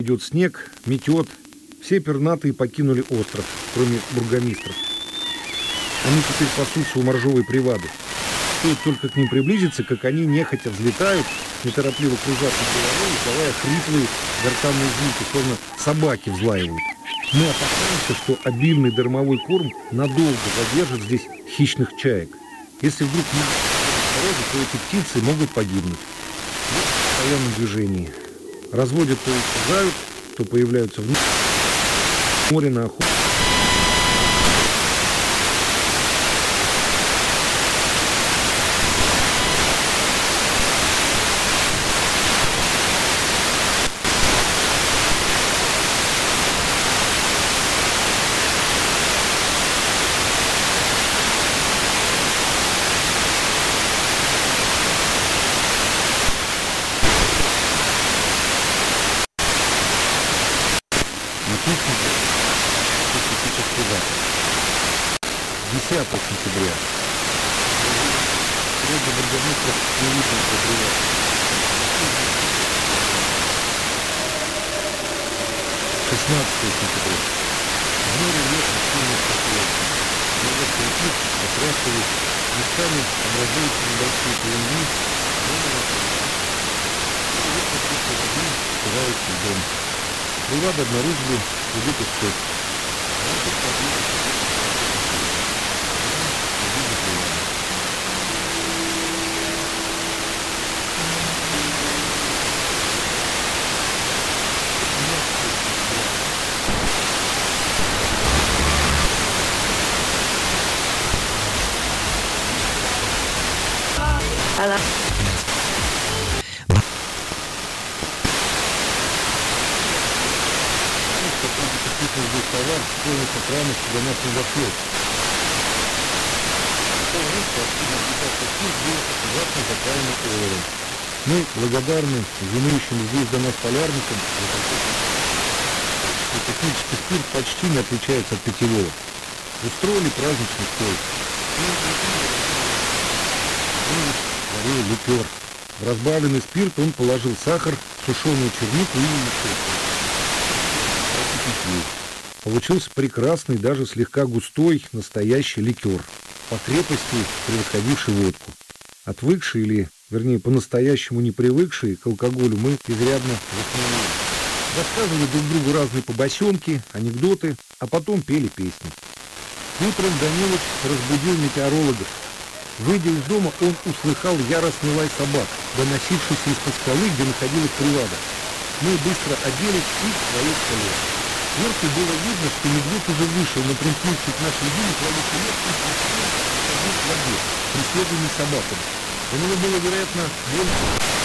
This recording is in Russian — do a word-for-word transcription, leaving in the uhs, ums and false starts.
идет снег, метет. Все пернатые покинули остров, кроме бургомистров. Они теперь пасутся у моржовой привады. Стоит только к ним приблизиться, как они нехотя взлетают, неторопливо кружат над головой, издавая хриплые гортанные звуки, словно собаки взлаивают. Мы опасаемся, что обильный дармовой корм надолго задержит здесь хищных чаек. Если вдруг не осторожно, то эти птицы могут погибнуть. Вот в постоянном движении. Разводят, то исчезают, то появляются в море на охоту. десятого сентября. Среди бургомистров не видно приват. шестнадцатого сентября. В море ветер сильно прохладно. Вода скрипит, потряхивает, местами образуются небольшие пыльни, но не накрывает. Ветер чистой воды стирается льдом. Приват обнаружили где песок. Она... Здесь товар полной сохранности для нас не зашлет. Мы благодарны имеющим здесь до нас полярникам. И технический спирт почти не отличается от питьевого. Устроили праздничный стол. Варил ликер. В разбавленный спирт он положил сахар, сушеную чернику и яйцо. Получился прекрасный, даже слегка густой, настоящий ликер, по крепости превосходивший водку. Отвыкшие или, вернее, по-настоящему не привыкшие к алкоголю, мы изрядно засмеялись. Рассказывали друг другу разные побосенки, анекдоты, а потом пели песни. Утром Данилыч разбудил метеорологов. Выйдя из дома, он услыхал яростный лай собак, доносившийся из-под скалы, где находилась привада. Мы быстро оделись и свалили в лес. Сверху было видно, что медведь уже вышел на примкнувший к нашей линии травяной лес и пришел в воде, преследуемый собаками. У него было, вероятно, больше...